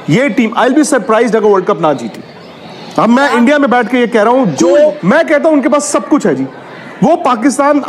ये team I will be surprised अगर world cup ना जीती। अब मैं इंडिया में बैठ के ये कह रहा हूं, जो मैं कहता हूं उनके पास सब कुछ है जी। वो पाकिस्तान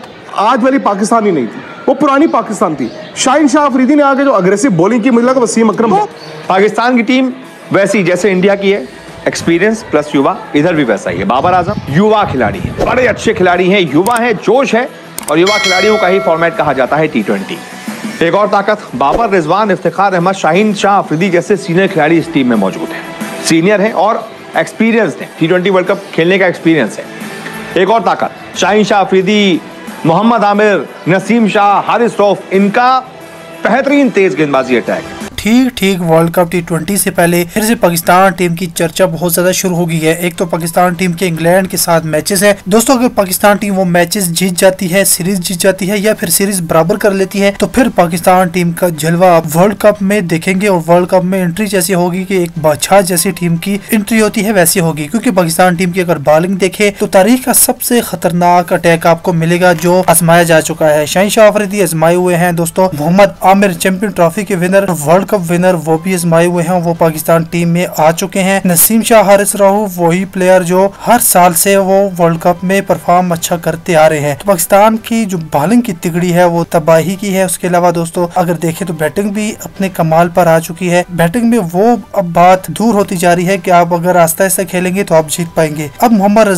आज वाली पाकिस्तान ही नहीं थी, वो पुरानी पाकिस्तान थी। शाहीन शाह अफरीदी ने आगे जो अग्रेसिव बॉलिंग की, मुझे लगा वसीम अकरम। पाकिस्तान की टीम वैसी जैसे इंडिया की है, एक्सपीरियंस प्लस युवा, इधर भी वैसा ही है। बाबर आजम युवा खिलाड़ी है, बड़े अच्छे खिलाड़ी हैं, युवा है, जोश है, और युवा खिलाड़ियों का ही फॉर्मेट कहा जाता है T20। एक और ताकत, बाबर, रिजवान, इफ्तिखार अहमद, शाहीन शाह अफरीदी जैसे सीनियर खिलाड़ी इस टीम में मौजूद हैं। सीनियर हैं और एक्सपीरियंस है, T20 वर्ल्ड कप खेलने का एक्सपीरियंस है। एक और ताकत, शाहीन शाह अफरीदी, मोहम्मद आमिर, नसीम शाह, हारिस रऊफ, इनका बेहतरीन तेज गेंदबाजी अटैक। ठीक वर्ल्ड कप T20 से पहले फिर से पाकिस्तान टीम की चर्चा बहुत ज्यादा शुरू हो गई है। एक तो पाकिस्तान टीम के इंग्लैंड के साथ मैचेस है दोस्तों। अगर पाकिस्तान टीम वो मैचेस जीत जाती है, सीरीज जीत जाती है या फिर सीरीज बराबर कर लेती है, तो फिर पाकिस्तान टीम का जलवा आप वर्ल्ड कप में देखेंगे। और वर्ल्ड कप में एंट्री जैसी होगी कि एक बादशाह जैसी टीम की एंट्री होती है वैसी होगी। क्योंकि पाकिस्तान टीम की अगर बॉलिंग देखे तो तारीख का सबसे खतरनाक अटैक आपको मिलेगा जो आजमाया जा चुका है। शाहीन शाह अफरीदी आजमाए हुए हैं दोस्तों। मोहम्मद आमिर चैंपियन ट्रॉफी के विनर, वर्ल्ड कप विनर, वो भी आजमाए हुए हैं, वो पाकिस्तान टीम में आ चुके हैं। नसीम शाह, हारिस रऊफ वही प्लेयर जो हर साल से वो वर्ल्ड कप में परफॉर्म अच्छा करते आ रहे हैं। तो पाकिस्तान की जो बॉलिंग की तिगड़ी है वो तबाही की है। उसके अलावा दोस्तों अगर देखें तो बैटिंग भी अपने कमाल पर आ चुकी है। बैटिंग में वो अब बात दूर होती जा रही है कि आप अगर आस्ता आस्ता खेलेंगे तो आप जीत पाएंगे। अब मोहम्मद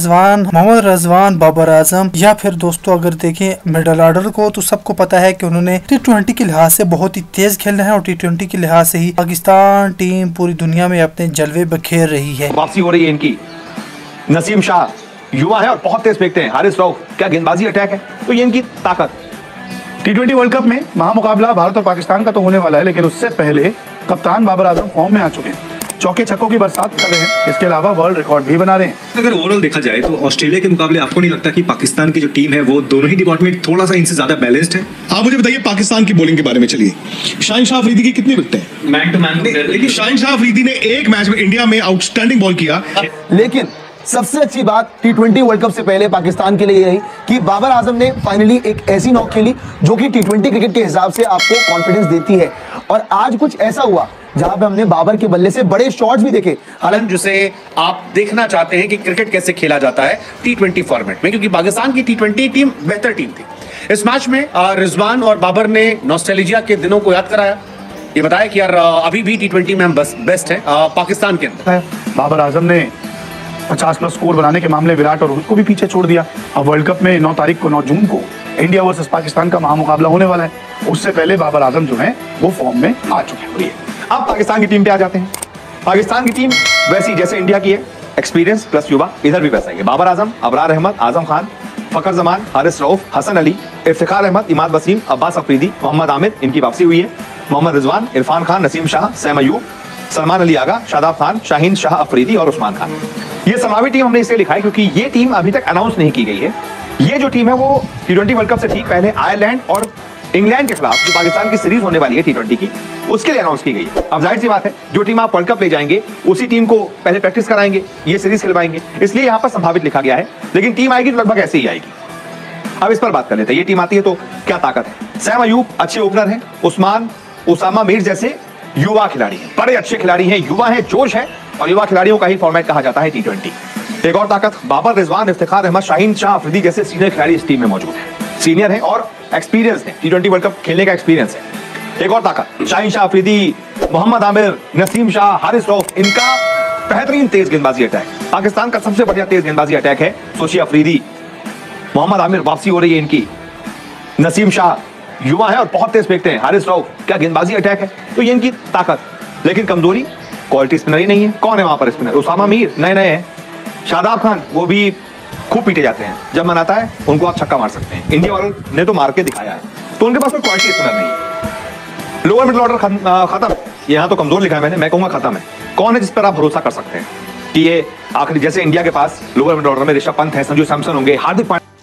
रिजवान, बाबर आजम या फिर दोस्तों अगर देखें मिडल ऑर्डर को, तो सबको पता है कि उन्होंने T20 के लिहाज से बहुत ही तेज खेलना है और T20 के लिहाज से ही पाकिस्तान टीम पूरी दुनिया में अपने जलवे बखेर रही है। वापसी हो रही है इनकी। नसीम शाह युवा है और बहुत तेज फेंकते हैं। हारिस रऊफ, क्या गेंदबाजी अटैक है, तो ये इनकी ताकत। T20 वर्ल्ड कप में महामुकाबला भारत और पाकिस्तान का तो होने वाला है, लेकिन उससे पहले कप्तान बाबर आजम फॉर्म में आ चुके हैं, चौके छक्कों की बरसात कर रहे हैं। इसके अलावा वर्ल्ड रिकॉर्ड भी बना रहे हैं। अगर ओवरऑल देखा जाए तो ऑस्ट्रेलिया के मुकाबले आपको नहीं लगता कि पाकिस्तान की जो टीम है वो दोनों ही डिपार्टमेंट थोड़ा सा इनसे ज्यादा बैलेंस्ड है? आप मुझे बताइए पाकिस्तान की बॉलिंग के बारे में। चलिए, शाहीन शाह अफरीदी की कितनी विकेटें हैं? मैन टू मैन, लेकिन शाहीन शाह अफरीदी ने एक मैच में इंडिया में आउटस्टैंडिंग बॉल किया। लेकिन सबसे अच्छी बात T20 वर्ल्ड कप से पहले पाकिस्तान के लिए यही कि बाबर आजम ने फाइनली एक ऐसी नॉक खेली जो कि T20 क्रिकेट के हिसाब से आपको कॉन्फिडेंस देती है। और आज कुछ ऐसा हुआ जहां पे हमने बाबर के बल्ले से बड़े शॉट्स भी देखे। हालांकि जिसे आप देखना चाहते हैं कि क्रिकेट कैसे खेला जाता है T20 फॉर्मेट में, क्योंकि पाकिस्तान की T20 टीम बेहतर टीम थी। इस मैच में रिजवान और बाबर ने नॉस्टैल्जिया के दिनों को याद कराया। ये बताया कि यार अभी भी T20 में हम बस बेस्ट है पाकिस्तान के अंदर। बाबर आजम ने 50+ स्कोर बनाने के मामले विराट और रोहित को भी पीछे छोड़ दिया। अब वर्ल्ड कप में 9 जून को इंडिया वर्सेस पाकिस्तान का महामुकाबला होने वाला है। उससे पहले बाबर आजम जो है वो फॉर्म में आ चुके हैं। अब पाकिस्तान की टीम पे आ जाते हैं। पाकिस्तान की टीम वैसी जैसे इंडिया की है, एक्सपीरियंस प्लस युवा, इधर भी वैसा ही है। बाबर आजम, अबरार अहमद, आजम खान, फखर जमान, हारिस रऊफ, हसन अली, इफ्तिखार अहमद, इमाद वसीम, अब्बास अफरीदी, मोहम्मद आमिर, इनकी वापसी हुई है। मोहम्मद रिजवान, इरफान खान, नसीम शाह, सैम अयूब, सलमान अली आगा, शादाब खान, शाहीन शाह अफरीदी और उस्मान खान। ये समावी टीम हमने इसलिए लिखा है क्योंकि ये टीम अभी तक अनाउंस नहीं की गई है। ये जो टीम है वो T20 वर्ल्ड कप से ठीक पहले आयरलैंड और इंग्लैंड के खिलाफ जो पाकिस्तान की सीरीज होने वाली है T20 की, उसके लिए अनाउंस की गई है। अब जाहिर सी बात है जो टीम आप वर्ल्ड कप ले जाएंगे उसी टीम को पहले प्रैक्टिस कराएंगे, ये सीरीज खिलवाएंगे, इसलिए यहाँ पर संभावित लिखा गया है। लेकिन टीम आएगी तो लगभग ऐसे ही आएगी। अब इस पर बात कर लेते हैं, ये टीम आती है तो क्या ताकत है। सैम अयूब अच्छे ओपनर हैं। उस्मान, उसामा मीर जैसे युवा खिलाड़ी हैं, बड़े अच्छे खिलाड़ी हैं, युवा है, जोश है, और युवा खिलाड़ियों का ही फॉर्मेट कहा जाता है T20। एक और ताकत, बाबर, रिजवान, इफ्तिखार अहमद, शाहीन शाह अफरीदी जैसे सीनियर खिलाड़ी इस टीम में मौजूद हैं। सीनियर हैं और एक्सपीरियंस है, T20 वर्ल्ड कप खेलने का एक्सपीरियंस है। एक और ताकत, शाहीन शाह अफरीदी, मोहम्मद आमिर, नसीम शाह, हारिस रऊफ, इनका बेहतरीन तेज गेंदबाजी अटैक। पाकिस्तान का सबसे बढ़िया तेज गेंदबाजी अटैक है सोशी अफरीदी। मोहम्मद आमिर, वापसी हो रही है इनकी। नसीम शाह युवा है और बहुत तेज फेंकते हैं। हारिस रऊफ, क्या गेंदबाजी अटैक है, तो ये इनकी ताकत। लेकिन कमजोरी, क्वालिटी स्पिनर ही नहीं है। कौन है वहां पर स्पिनर? उसामा मीर नए हैं। शादाब खान, वो भी खूब पीटे जाते हैं, जब मन आता है उनको आप छक्का मार सकते हैं। इंडिया वालों ने तो मार के दिखाया है, तो उनके पास कोई क्वालिटी स्पिनर नहीं है। लोअर मिडिल ऑर्डर खत्म, यहाँ तो कमजोर लिखा है मैंने, मैं कहूंगा खत्म है। कौन है जिस पर आप भरोसा कर सकते हैं कि ये आखिरी, जैसे इंडिया के पास लोअर मिडिल ऑर्डर में ऋषभ पंत है, संजू सैमसन होंगे, हार्दिक पांड्या